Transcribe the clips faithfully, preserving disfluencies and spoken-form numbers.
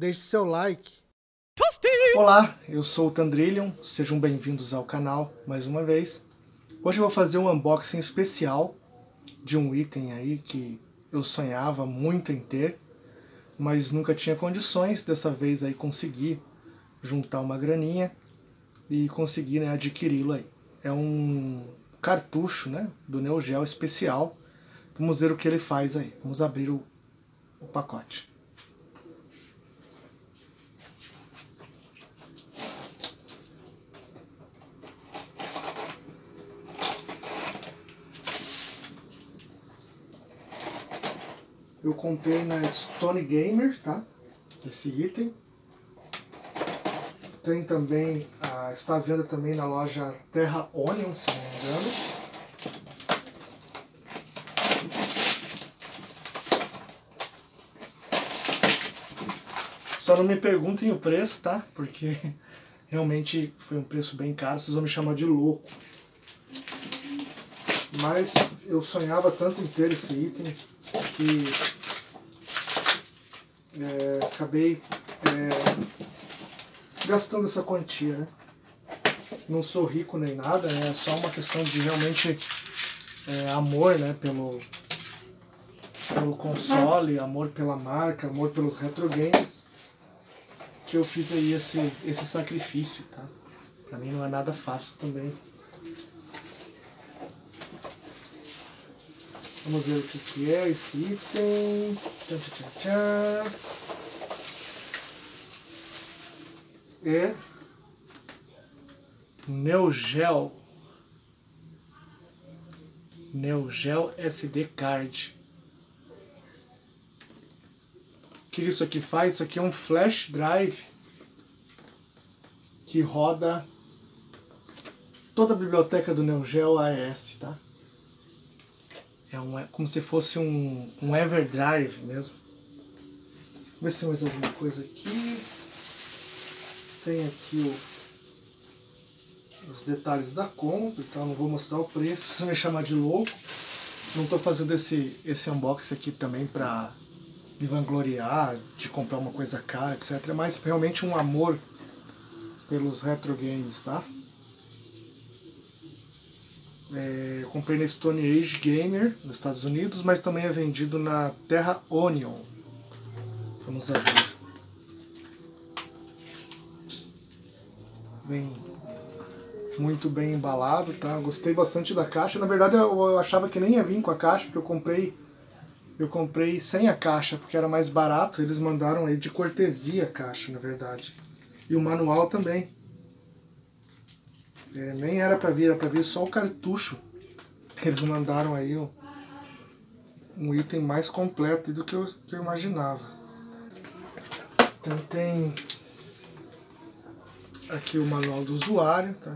deixe seu like. Olá, eu sou o Tandrillion, sejam bem-vindos ao canal mais uma vez. Hoje eu vou fazer um unboxing especial de um item aí que eu sonhava muito em ter, mas nunca tinha condições. Dessa vez aí consegui juntar uma graninha e conseguir, né, adquiri-lo aí. É um cartucho, né, do Neo Geo especial. Vamos ver o que ele faz aí. Vamos abrir o, o pacote. Eu comprei na Stone Gamer, tá? Esse item. Tem também, ah, está à venda também na loja Terra Onion, se não me engano. Só não me perguntem o preço, tá? Porque realmente foi um preço bem caro, vocês vão me chamar de louco. Mas eu sonhava tanto em ter esse item que é, acabei é, gastando essa quantia, né? Não sou rico nem nada, né? É só uma questão de realmente é, amor, né? Pelo, pelo console, amor pela marca, amor pelos retro games, que eu fiz aí esse, esse sacrifício, tá? Pra mim não é nada fácil também. Vamos ver o que, que é esse item. Tchan, tchan, tchan. É Neo Geo. Neo Geo S D Card. O que isso aqui faz? Isso aqui é um flash drive que roda toda a biblioteca do Neo Geo A E S, tá? É um, como se fosse um, um Everdrive mesmo. Vamos ver se tem mais alguma coisa aqui. Tem aqui o, os detalhes da compra, então não vou mostrar o preço, se me chamar de louco. Não estou fazendo esse, esse unboxing aqui também para me vangloriar de comprar uma coisa cara, etcétera. É mais realmente um amor pelos retro games, tá? É, eu comprei na Stone Age Gamer, nos Estados Unidos, mas também é vendido na Terra Onion. Vamos abrir. Vem muito bem embalado, tá? Gostei bastante da caixa. Na verdade eu, eu achava que nem ia vir com a caixa, porque eu comprei eu comprei sem a caixa, porque era mais barato. Eles mandaram aí de cortesia a caixa, na verdade. E o manual também. É, nem era pra vir, era pra vir só o cartucho. Eles mandaram aí um, um item mais completo do que eu, que eu imaginava. Então tem aqui o manual do usuário, tá?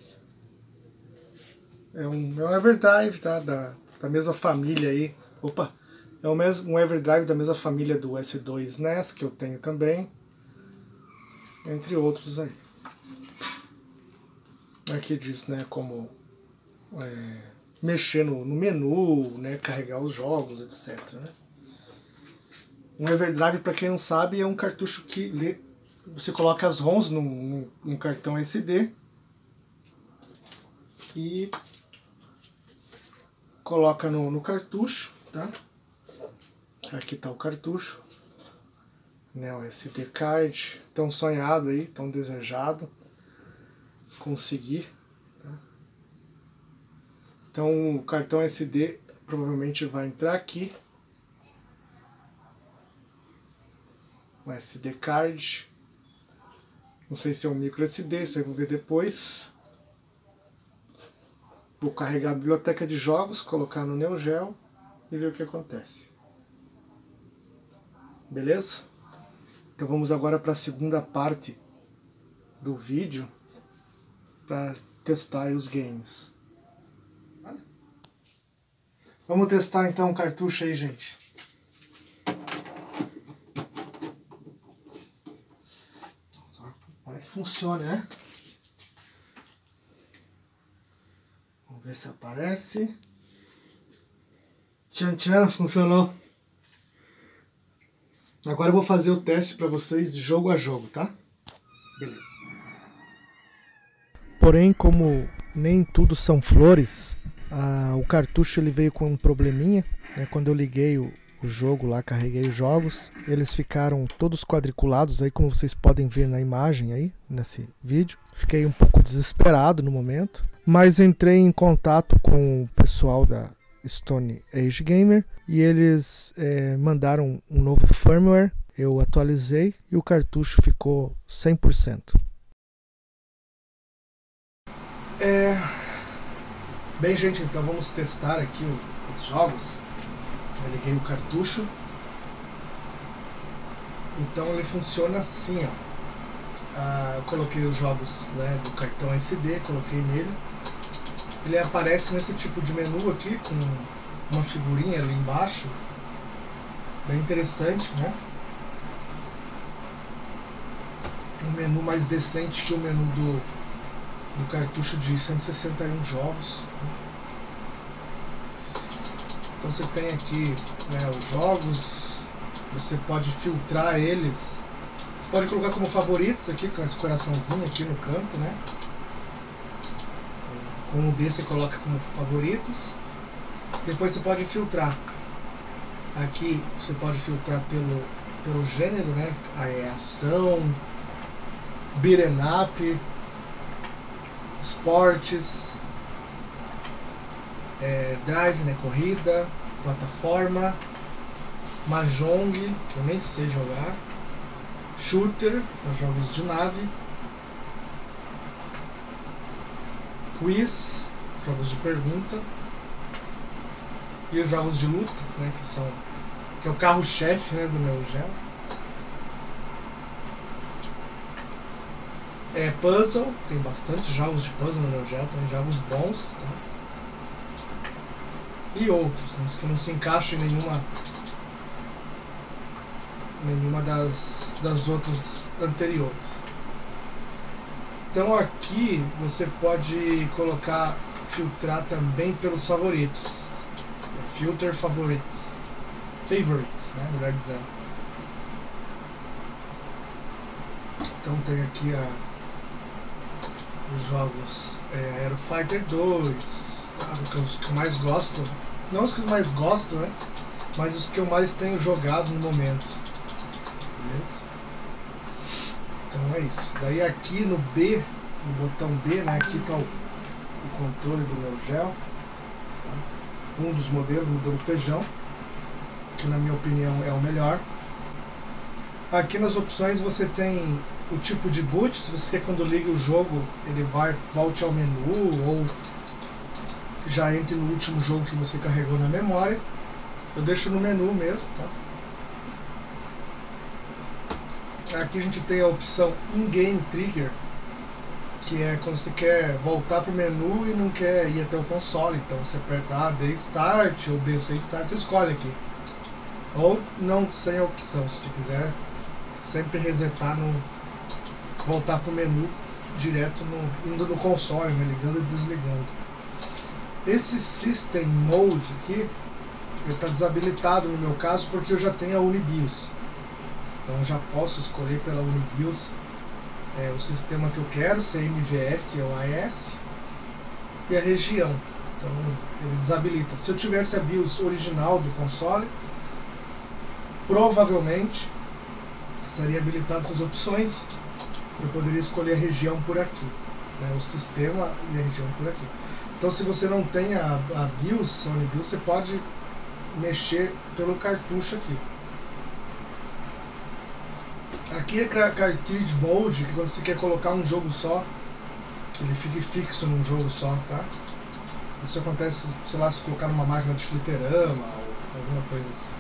É um, é um Everdrive, tá? Da, da mesma família aí. Opa! É um, mesmo, um Everdrive da mesma família do S dois N E S, que eu tenho também. Entre outros aí. Aqui diz, né, como é, mexer no, no menu, né, carregar os jogos, etcétera. Né? Um Everdrive, para quem não sabe, é um cartucho que lê, você coloca as ROMs num, num, num cartão S D e coloca no, no cartucho, tá? Aqui está o cartucho, né, o S D Card, tão sonhado aí, tão desejado. Conseguir. Tá? Então o cartão S D provavelmente vai entrar aqui. O S D Card. Não sei se é um micro S D, isso aí eu vou ver depois. Vou carregar a biblioteca de jogos, colocar no Neo Geo e ver o que acontece. Beleza? Então vamos agora para a segunda parte do vídeo para testar os games. Vamos testar então o cartucho aí, gente. Para que funcione, né? Vamos ver se aparece. Tchan tchan, funcionou. Agora eu vou fazer o teste para vocês de jogo a jogo, tá? Beleza. Porém, como nem tudo são flores, ah, o cartucho ele veio com um probleminha, né? Quando eu liguei o, o jogo lá, carreguei os jogos, eles ficaram todos quadriculados aí, como vocês podem ver na imagem aí, nesse vídeo. Fiquei um pouco desesperado no momento, mas entrei em contato com o pessoal da Stone Age Gamer e eles é, mandaram um novo firmware, eu atualizei e o cartucho ficou cem por cento. É... Bem, gente, então vamos testar aqui o, os jogos. Eu liguei o cartucho. Então ele funciona assim, ó. Ah, eu coloquei os jogos, né, do cartão S D, coloquei nele. Ele aparece nesse tipo de menu aqui, com uma figurinha ali embaixo. Bem interessante, né? Um menu mais decente que o menu do do cartucho de cento e sessenta e um jogos. Então você tem aqui, né, os jogos, você pode filtrar eles, você pode colocar como favoritos aqui, com esse coraçãozinho aqui no canto, né? Com o B você coloca como favoritos, depois você pode filtrar. Aqui você pode filtrar pelo, pelo gênero, né? A ação, beat'em up, esportes, é, drive, né, corrida, plataforma, mahjong, que eu nem sei jogar, shooter, para jogos de nave, quiz, jogos de pergunta, e os jogos de luta, né, que são que é o carro-chefe, né, do Neo Geo. É, puzzle, tem bastante jogos de puzzle no Neo Geo, tem jogos bons, tá? E outros, né, que não se encaixam em nenhuma nenhuma das, das outras anteriores. Então aqui você pode colocar, filtrar também pelos favoritos, filter favorites, favorites, né, melhor dizendo. Então tem aqui a os jogos é, Aero Fighter dois, tá? Os que eu mais gosto, não os que eu mais gosto, né? Mas os que eu mais tenho jogado no momento. Beleza? Então é isso. Daí aqui no B, no botão B, né? Aqui está o, o controle do Neo Geo. Tá? Um dos modelos, o modelo feijão, que na minha opinião é o melhor. Aqui nas opções você tem o tipo de boot, se você quer quando liga o jogo ele vai, volte ao menu ou já entre no último jogo que você carregou na memória. Eu deixo no menu mesmo, tá? Aqui a gente tem a opção In-Game Trigger, que é quando você quer voltar pro menu e não quer ir até o console, então você aperta A, D Start ou B, C Start, você escolhe aqui. Ou não, sem a opção, se você quiser sempre resetar no voltar para o menu direto no, indo no console, né, ligando e desligando. Esse System Mode aqui ele está desabilitado no meu caso porque eu já tenho a Unibios, então eu já posso escolher pela Unibios é, o sistema que eu quero, se é M V S ou A E S, e a região, então ele desabilita. Se eu tivesse a BIOS original do console, provavelmente estaria habilitado essas opções. Eu poderia escolher a região por aqui, né, o sistema e a região por aqui. Então se você não tem a, a BIOS, a Unibios, você pode mexer pelo cartucho aqui. Aqui é Cartridge Mode, que quando você quer colocar um jogo só, que ele fique fixo num jogo só, tá? Isso acontece, sei lá, se colocar numa máquina de fliperama ou alguma coisa assim.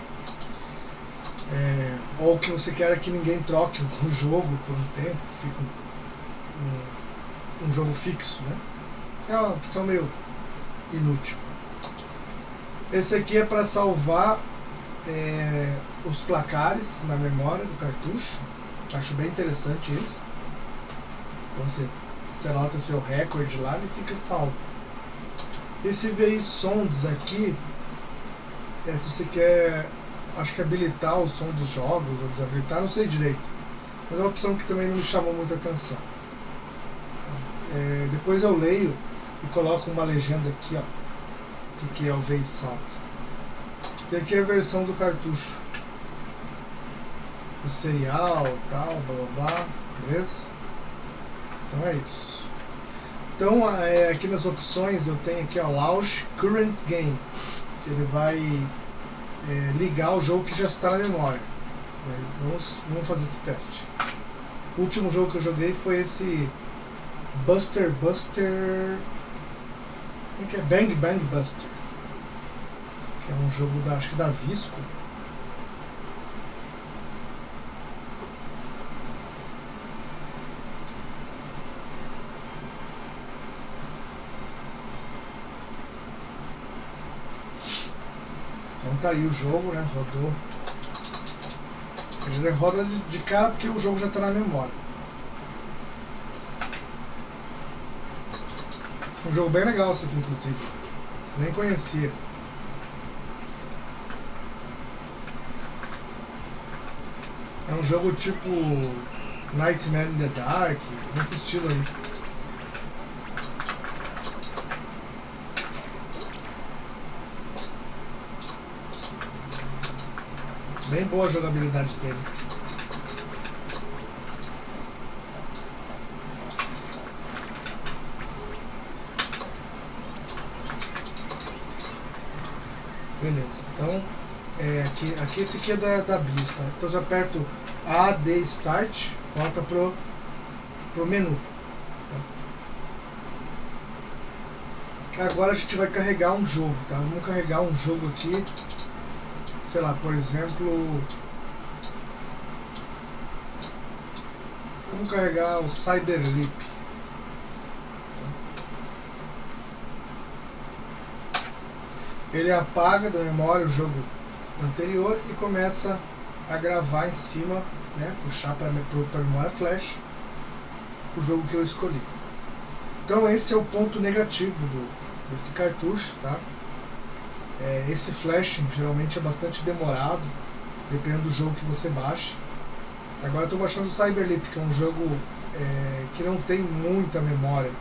É, ou que você quer que ninguém troque o jogo por um tempo, fica um, um, um jogo fixo, né? É uma opção meio inútil. Esse aqui é para salvar é, os placares na memória do cartucho. Acho bem interessante isso. Então você, você anota o seu recorde lá e fica salvo. Esse V I Sounds aqui é se você quer acho que habilitar o som dos jogos ou desabilitar, não sei direito. Mas é uma opção que também não me chamou muita atenção. É, depois eu leio e coloco uma legenda aqui, ó, o que, que é o Wave Sound. E aqui é a versão do cartucho, o serial, tal, blá blá blá, beleza? Então é isso. Então é, aqui nas opções eu tenho aqui, ó, Launch Current Game, que ele vai é, ligar o jogo que já está na memória. Vamos, vamos fazer esse teste. O último jogo que eu joguei foi esse Buster Buster. Como é que é? Bang Bang Buster. Que é um jogo da, acho que da Visco. Então tá aí o jogo, né? Rodou. Ele roda de, de cara porque o jogo já está na memória. Um jogo bem legal esse aqui, inclusive. Nem conhecia. É um jogo tipo Nightmare in the Dark, nesse estilo aí. Bem boa a jogabilidade dele. Beleza, então é, aqui, aqui esse aqui é da, da BIOS, tá? Então eu aperto A D Start, volta pro, pro menu. Tá? Agora a gente vai carregar um jogo, tá? Vamos carregar um jogo aqui, sei lá, por exemplo, vamos carregar o Cyberleap. Ele apaga da memória o jogo anterior e começa a gravar em cima, né, puxar para a memória flash o jogo que eu escolhi. Então esse é o ponto negativo do, desse cartucho, tá? É, esse flashing geralmente é bastante demorado, dependendo do jogo que você baixe. Agora eu estou baixando o Cyberleap, que é um jogo é, que não tem muita memória.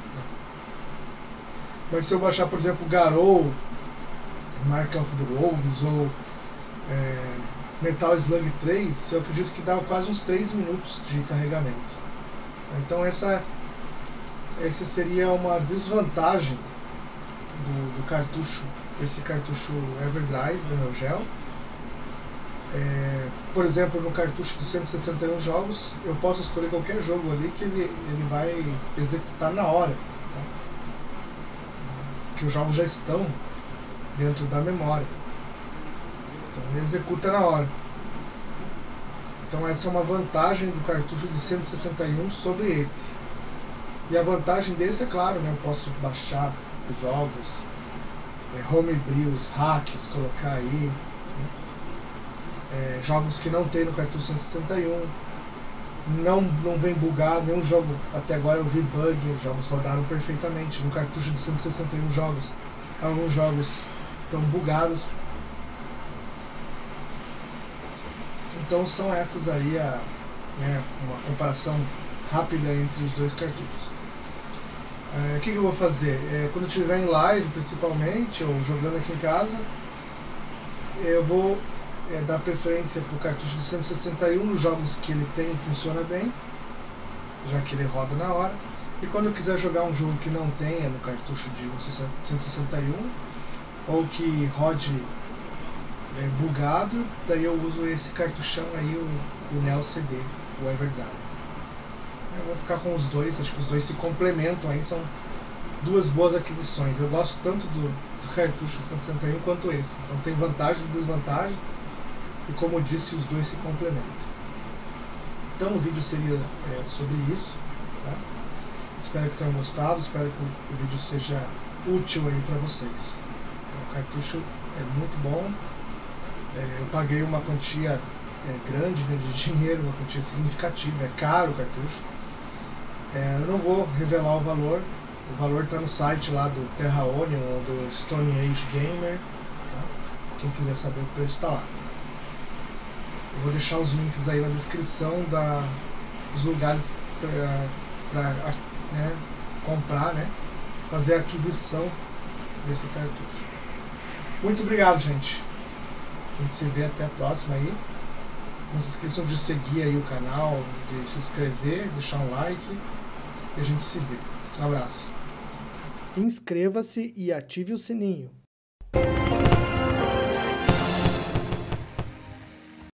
Mas se eu baixar, por exemplo, Garou, Mark of the Wolves ou é, Metal Slug três, eu acredito que dá quase uns três minutos de carregamento. Então essa, essa seria uma desvantagem do, do cartucho, esse cartucho Everdrive do Neo Geo. É, por exemplo, no cartucho de cento e sessenta e um jogos, eu posso escolher qualquer jogo ali que ele, ele vai executar na hora, tá? Que os jogos já estão dentro da memória, então ele executa na hora. Então essa é uma vantagem do cartucho de cento e sessenta e um sobre esse. E a vantagem desse é claro, né, eu posso baixar os jogos, é, homebrews, hacks, colocar aí, né, é, jogos que não tem no cartucho cento e sessenta e um, não, não vem bugado, nenhum jogo até agora eu vi bug, os jogos rodaram perfeitamente. No cartucho de cento e sessenta e um jogos, alguns jogos estão bugados. Então são essas aí a, né, uma comparação rápida entre os dois cartuchos. O é, que, que eu vou fazer? É, quando eu estiver em live, principalmente, ou jogando aqui em casa, eu vou é, dar preferência para o cartucho de cento e sessenta e um nos jogos que ele tem e funciona bem, já que ele roda na hora. E quando eu quiser jogar um jogo que não tenha no cartucho de cento e sessenta e um, ou que rode é, bugado, daí eu uso esse cartuchão aí, o, o Neo C D, o Everdrive. Eu vou ficar com os dois, acho que os dois se complementam aí, são duas boas aquisições. Eu gosto tanto do, do cartucho cento e sessenta e um quanto esse, então tem vantagens e desvantagens, e como eu disse, os dois se complementam. Então o vídeo seria é, sobre isso, tá? Espero que tenham gostado, espero que o, o vídeo seja útil aí para vocês. O cartucho é muito bom, é, eu paguei uma quantia é, grande, né, de dinheiro, uma quantia significativa, é caro o cartucho. É, eu não vou revelar o valor, o valor está no site lá do Terra Onion ou do Stone Age Gamer, tá? Quem quiser saber o preço está lá. Eu vou deixar os links aí na descrição da, dos lugares para né, comprar, né, fazer a aquisição desse cartucho. Muito obrigado, gente. A gente se vê até a próxima aí. Não se esqueçam de seguir aí o canal, de se inscrever, deixar um like e a gente se vê. Um abraço. Inscreva-se e ative o sininho.